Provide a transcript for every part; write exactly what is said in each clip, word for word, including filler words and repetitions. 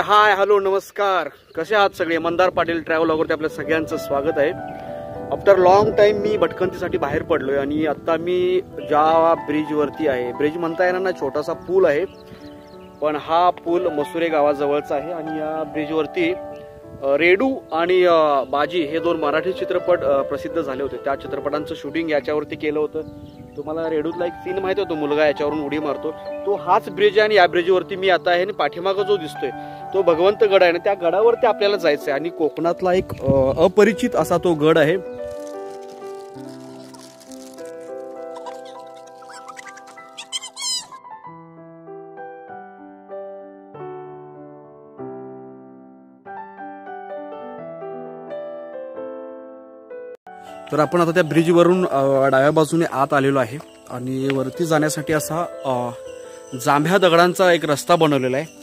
Hi hello नमस्कार, कसे आहात सगळे? मंदार पाटील ट्रॅव्हल वगैरे आपल्या सगळ्यांचं स्वागत आहे. आफ्टर लॉंग टाइम मी भटकंतीसाठी बाहेर पडलोय आणि आता मी ज्या ब्रिजवरती आहे, ब्रिज म्हणता येणार ना, छोटासा पूल आहे, पण हा पूल मसुरे गावाजवळचा आहे. आणि या ब्रिजवरती रेडू आणि बाजी हे दोन मराठी चित्रपट प्रसिद्ध झाले होते. त्या चित्रपटांचं शूटिंग याच्यावरती केलं होतं. तुम्हाला रेडूतला एक सीन माहिती होतो, मुलगा याच्यावरून उडी मारतो, तो हाच ब्रिज आहे. आणि या ब्रिजवरती मी आता आहे आणि पाठीमागं जो दिसतोय तो भगवंत गड आहे. त्या गडावरती आपल्याला जायचं आहे आणि कोकणातला एक अपरिचित असा तो गड आहे. तर आपण आता त्या ब्रिजवरून डाव्या बाजूने आत आलेलो आहे आणि वरती जाण्यासाठी असा जांभ्या दगडांचा एक रस्ता बनवलेला आहे.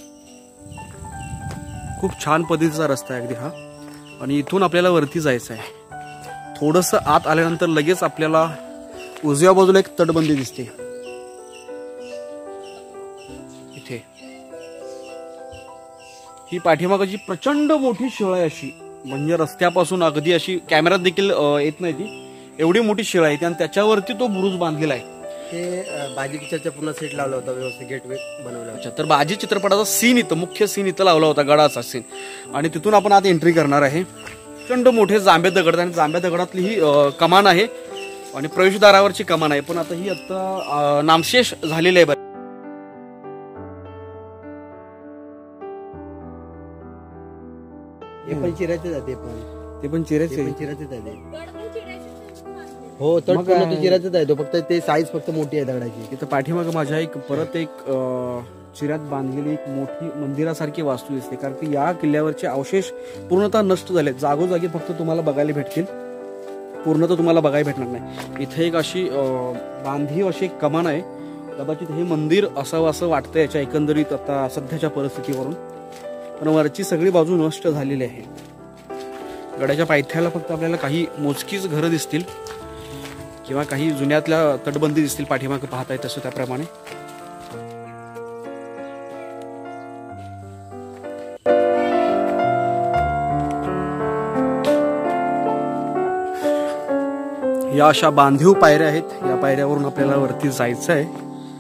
खूप छान पद्धतीचा रस्ता आहे अगदी हा. आणि इथून आपल्याला वरती जायचं आहे. थोडंसं आत आल्यानंतर लगेच आपल्याला उजव्या बाजूला एक तटबंदी दिसते. इथे ही पाठीमागची प्रचंड मोठी शिळ आहे, अशी म्हणजे रस्त्यापासून अगदी अशी कॅमेऱ्यात देखील येत नाही ती, एवढी मोठी शिळ आहे. आणि त्याच्यावरती तो बुरुज बांधलेला आहे. ते बाजी पिक्चरचा पूर्ण सेट लावला होता, व्यवस्थित गेटवे बनवला होता. तर बाजी चित्रपटाचा सीन इथं, मुख्य सीन इथं लावला होता, गडाचा सीन. आणि तिथून आपण आता एंट्री करणार आहे. प्रचंड मोठे जांभे दगड आणि जांभ्या दगडातली ही कमान आहे आणि प्रवेशद्वारावरची कमान आहे. पण आता ही आता नामशेष झालेली आहे. हे पण चिराचे जाते, पण ते पण चिराचे चिराचे जाते. हो, तर पूर्ण चिराचेच आहे तो, फक्त ते साईज फक्त मोठी आहे दगडाची. इथं पाठीमागं माझ्या एक परत एक चिरात बांधलेली एक मोठी मंदिरासारखी वास्तू दिसते. कारण की या किल्ल्यावरचे अवशेष पूर्णतः नष्ट झाले. जागोजागी फक्त तुम्हाला बघायला भेटतील, पूर्णतः तुम्हाला बघायला भेटणार नाही. इथे एक अशी बांधीव अशी एक कमान आहे. कदाचित हे मंदिर असावं असं वाटतं याच्या एकंदरीत आता सध्याच्या परिस्थितीवरून. पण वरची सगळी बाजू नष्ट झालेली आहे. गडाच्या पायथ्याला फक्त आपल्याला काही मोजकीच घरं दिसतील किंवा काही जुन्यातल्या तटबंदी दिसतील पाठीमागे पाहताय तसं. त्याप्रमाणे या अशा बांधीव पायऱ्या आहेत. या पायऱ्यावरून आपल्याला वरती जायचं आहे.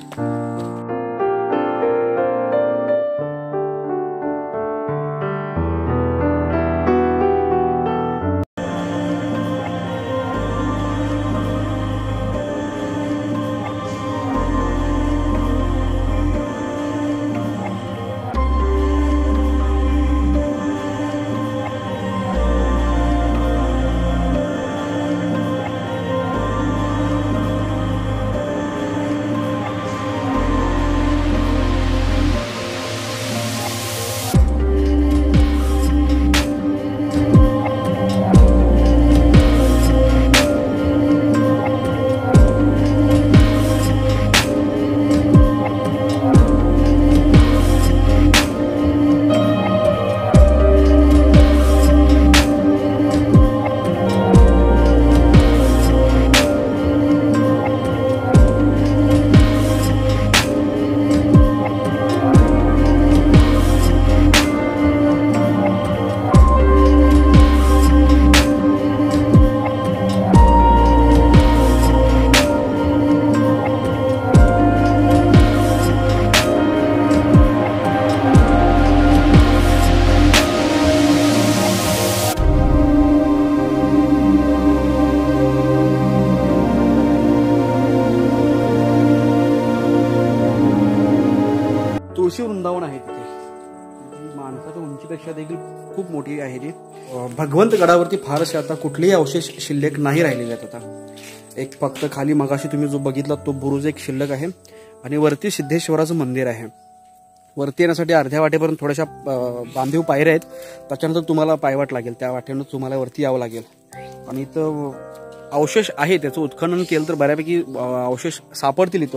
तुळशी वृंदावन आहे तिथे. माणसाच्या उंचीपेक्षा देखील खूप मोठी आहे ती. भगवंत गडावरती फारसे आता कुठलेही अवशेष शिल्लक नाही राहिलेले आहेत. आता एक फक्त खाली मगाशी तुम्ही जो बघितला तो बुरुज एक शिल्लक आहे आणि वरती सिद्धेश्वराचं मंदिर आहे. वरती येण्यासाठी अर्ध्या वाटेपर्यंत थोड्याशा बांधीव पायऱ्या आहेत. त्याच्यानंतर तुम्हाला पायवाट लागेल, त्या वाटेनं तुम्हाला वरती यावं लागेल. आणि इथं अवशेष आहे, त्याचं उत्खनन केलं तर बऱ्यापैकी अवशेष सापडतील इथं.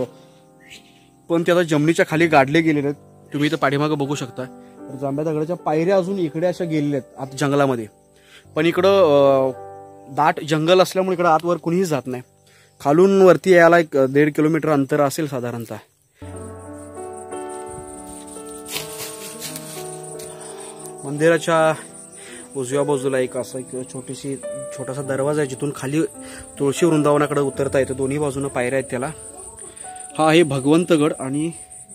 पण ते आता जमिनीच्या खाली गाडले गेलेले आहेत. तुम्ही इथं पाठीमागं बघू शकता. जांभ्या दगडाच्या पायऱ्या अजून इकडे अशा गेलेल्या आहेत आत जंगलामध्ये. पण इकडं दाट जंगल असल्यामुळे इकडं आतवर कुणीही जात नाही. खालून वरती यायला एक दीड किलोमीटर अंतर असेल साधारणतः. मंदिराच्या उजव्या बाजूला एक असं एक छोटीशी छोटासा दरवाजा आहे जिथून खाली तुळशी वृंदावनाकडे उतरता येतं. दोन्ही बाजूनं पायऱ्या आहेत त्याला. हा आहे भगवंतगड आणि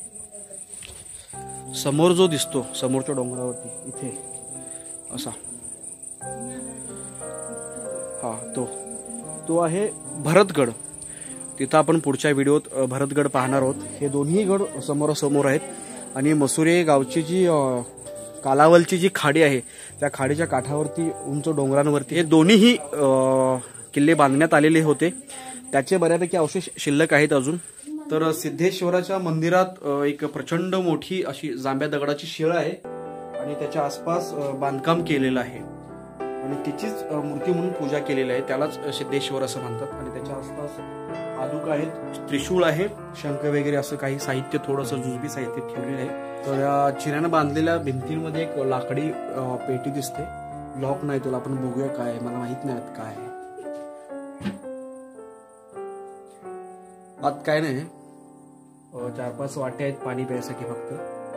समोर जो दिसतो समोरच्या डोंगरावरती इथे असा हा तो तो आहे भरतगड. तिथं आपण पुढच्या व्हिडिओत भरतगड पाहणार आहोत. हे दोन्ही गड समोरासमोर आहेत आणि मसुरे गावची जी कालावलची जी खाडी आहे त्या खाडीच्या काठावरती उंच डोंगरांवरती हे दोन्हीही किल्ले बांधण्यात आलेले होते. त्याचे बऱ्यापैकी अवशेष शिल्लक आहेत अजून. तर सिद्धेश्वराच्या मंदिरात एक प्रचंड मोठी अशी जांभ्या दगडाची शिळ आहे आणि त्याच्या आसपास बांधकाम केलेलं आहे आणि तिचीच मूर्ती म्हणून पूजा केलेली आहे. त्यालाच सिद्धेश्वर असं म्हणतात. आणि त्याच्या आसपास पादुका आहेत, त्रिशूळ आहे, शंख वगैरे असं काही साहित्य थोडंसं जुजबी साहित्य ठेवलेलं आहे. तर या चिऱ्यानं बांधलेल्या भिंतींमध्ये एक लाकडी पेटी दिसते. लॉक नाही त्याला, आपण बघूया काय आहे. मला माहित नाही आत काय आहे. आत काय नाही, चार पाच वाटे आहेत पाणी प्यायसाठी फक्त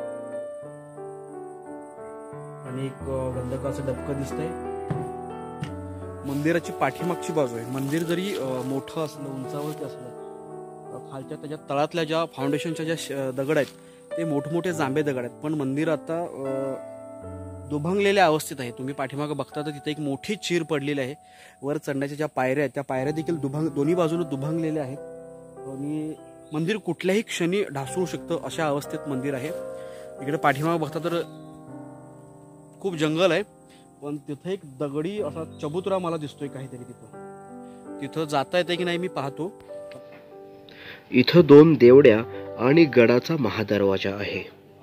आणि एक गंधकाचं डबकं दिसतंय. मंदिराची पाठीमागची बाजू आहे. मंदिर जरी मोठं असलं उंचावरती असलं खालच्या त्याच्या तळातल्या ज्या फाउंडेशनच्या ज्या दगड आहेत ते मोठमोठे जांभे दगड आहेत. पण मंदिर आता दुभंगलेल्या अवस्थेत आहे. तुम्ही पाठीमागं बघता तर तिथे एक मोठी चीर पडलेली आहे. वर चढण्याच्या ज्या पायऱ्या आहेत त्या पायऱ्या देखील दुभंग दोन्ही बाजूने दुभंगलेल्या आहेत आणि मंदिर कुठल्याही क्षणी ढासळू शकतं अशा अवस्थेत मंदिर आहे. इकडे पाठीमागं बघता तर खूप जंगल आहे पण तिथं एक दगडी असा चबुतरा मला दिसतोय काहीतरी. तिथं तिथं जाता येते की नाही मी पाहतो. इथं दोन देवड्या आणि गडाचा महादरवाजा आहे.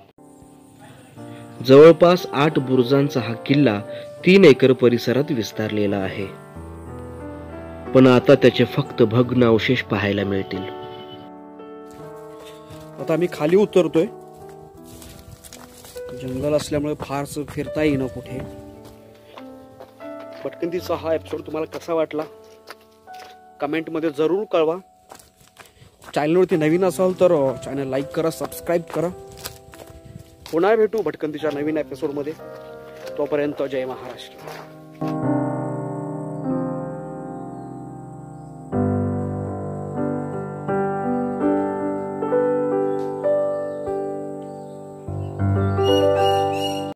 जवळपास आठ बुरुजांचा हा किल्ला तीन एकर परिसरात विस्तारलेला आहे. पण आता त्याचे फक्त भग्न अवशेष पाहायला मिळतील. आता आम्ही खाली उतरतोय. जंगल असल्यामुळे फारस फिरता येईना कुठे. भटकंतीचा हा एपिसोड तुम्हाला कसा वाटला कमेंटमध्ये जरूर कळवा. चॅनलवरती नवीन असाल तर चॅनल लाईक करा, सबस्क्राईब करा. पुन्हा भेटू भटकंतीच्या नवीन एपिसोडमध्ये. तोपर्यंत जय महाराष्ट्र.